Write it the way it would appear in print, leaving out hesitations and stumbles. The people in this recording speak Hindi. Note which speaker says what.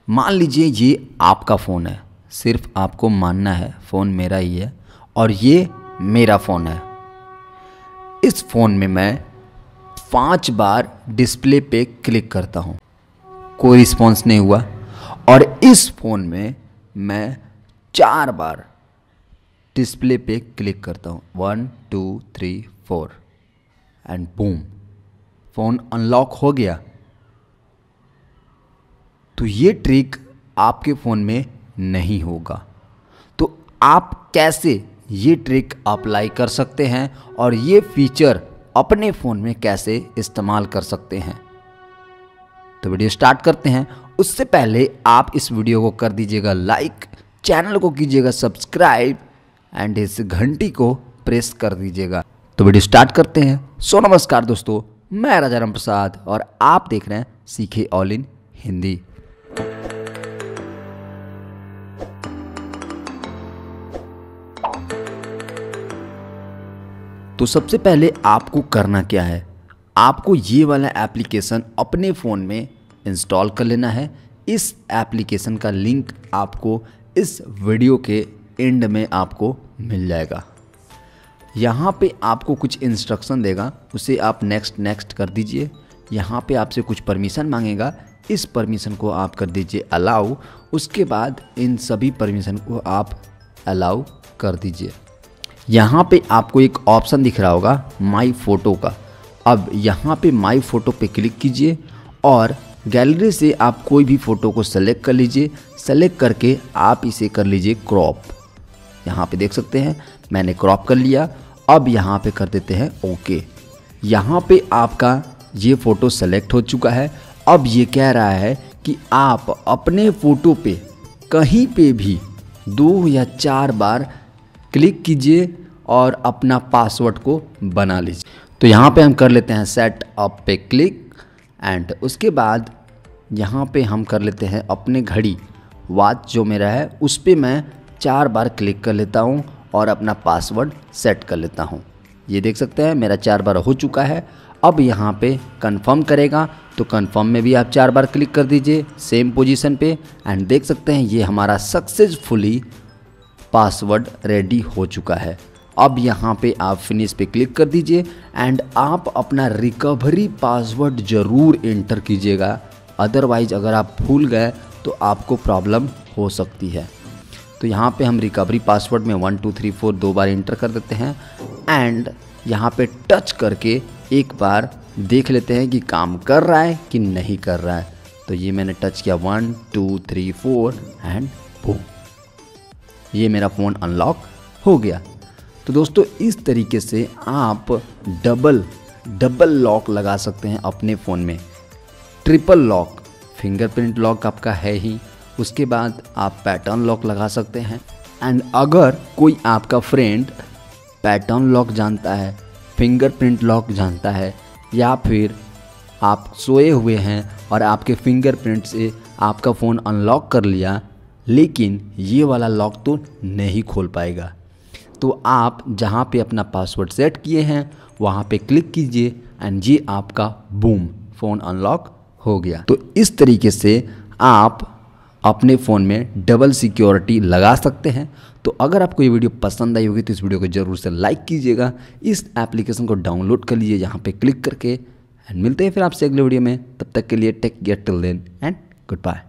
Speaker 1: मान लीजिए ये आपका फ़ोन है, सिर्फ आपको मानना है फ़ोन मेरा ही है और ये मेरा फ़ोन है। इस फ़ोन में मैं 5 बार डिस्प्ले पे क्लिक करता हूँ, कोई रिस्पॉन्स नहीं हुआ। और इस फ़ोन में मैं 4 बार डिस्प्ले पे क्लिक करता हूँ, 1 2 3 4 एंड बूम, फ़ोन अनलॉक हो गया। तो ये ट्रिक आपके फ़ोन में नहीं होगा। तो आप कैसे ये ट्रिक अप्लाई कर सकते हैं और ये फीचर अपने फ़ोन में कैसे इस्तेमाल कर सकते हैं, तो वीडियो स्टार्ट करते हैं। उससे पहले आप इस वीडियो को कर दीजिएगा लाइक, चैनल को कीजिएगा सब्सक्राइब एंड इस घंटी को प्रेस कर दीजिएगा। तो वीडियो स्टार्ट करते हैं। सो नमस्कार दोस्तों, मैं राजा राम प्रसाद और आप देख रहे हैं सीखे ऑल इन हिंदी। तो सबसे पहले आपको करना क्या है, आपको ये वाला एप्लीकेशन अपने फ़ोन में इंस्टॉल कर लेना है। इस एप्लीकेशन का लिंक आपको इस वीडियो के एंड में आपको मिल जाएगा। यहाँ पे आपको कुछ इंस्ट्रक्शन देगा, उसे आप नेक्स्ट कर दीजिए। यहाँ पे आपसे कुछ परमिशन मांगेगा, इस परमिशन को आप कर दीजिए अलाउ। उसके बाद इन सभी परमिशन को आप अलाउ कर दीजिए। यहाँ पे आपको एक ऑप्शन दिख रहा होगा माई फ़ोटो का। अब यहाँ पे माई फ़ोटो पे क्लिक कीजिए और गैलरी से आप कोई भी फ़ोटो को सेलेक्ट कर लीजिए। सेलेक्ट करके आप इसे कर लीजिए क्रॉप। यहाँ पे देख सकते हैं मैंने क्रॉप कर लिया। अब यहाँ पे कर देते हैं ओके। यहाँ पे आपका ये फ़ोटो सेलेक्ट हो चुका है। अब ये कह रहा है कि आप अपने फ़ोटो पे कहीं पे भी 2 या 4 बार क्लिक कीजिए और अपना पासवर्ड को बना लीजिए। तो यहाँ पे हम कर लेते हैं सेट अप पे क्लिक एंड उसके बाद यहाँ पे हम कर लेते हैं अपने घड़ी वॉच जो मेरा है उस पे मैं 4 बार क्लिक कर लेता हूँ और अपना पासवर्ड सेट कर लेता हूँ। ये देख सकते हैं मेरा 4 बार हो चुका है। अब यहाँ पे कंफर्म करेगा तो कंफर्म में भी आप 4 बार क्लिक कर दीजिए सेम पोजीशन पे एंड देख सकते हैं ये हमारा सक्सेसफुली पासवर्ड रेडी हो चुका है। अब यहाँ पे आप फिनिश पे क्लिक कर दीजिए एंड आप अपना रिकवरी पासवर्ड ज़रूर एंटर कीजिएगा, अदरवाइज अगर आप भूल गए तो आपको प्रॉब्लम हो सकती है। तो यहाँ पे हम रिकवरी पासवर्ड में 1 2 3 4 2 बार एंटर कर देते हैं एंड यहाँ पे टच करके एक बार देख लेते हैं कि काम कर रहा है कि नहीं कर रहा है। तो ये मैंने टच किया 1 2 3 4 एंड बूम, ये मेरा फ़ोन अनलॉक हो गया। तो दोस्तों इस तरीके से आप डबल लॉक लगा सकते हैं अपने फ़ोन में। ट्रिपल लॉक, फिंगरप्रिंट लॉक आपका है ही, उसके बाद आप पैटर्न लॉक लगा सकते हैं। एंड अगर कोई आपका फ्रेंड पैटर्न लॉक जानता है, फिंगरप्रिंट लॉक जानता है, या फिर आप सोए हुए हैं और आपके फिंगरप्रिंट से आपका फ़ोन अनलॉक कर लिया लेकिन ये वाला लॉक तो नहीं खोल पाएगा, तो आप जहाँ पे अपना पासवर्ड सेट किए हैं वहाँ पे क्लिक कीजिए एंड ये आपका बूम फ़ोन अनलॉक हो गया। तो इस तरीके से आप अपने फ़ोन में डबल सिक्योरिटी लगा सकते हैं। तो अगर आपको ये वीडियो पसंद आई होगी तो इस वीडियो को ज़रूर से लाइक कीजिएगा, इस एप्लीकेशन को डाउनलोड कर लीजिए यहाँ पे क्लिक करके एंड मिलते हैं फिर आपसे अगले वीडियो में। तब तक के लिए take care till then and good bye.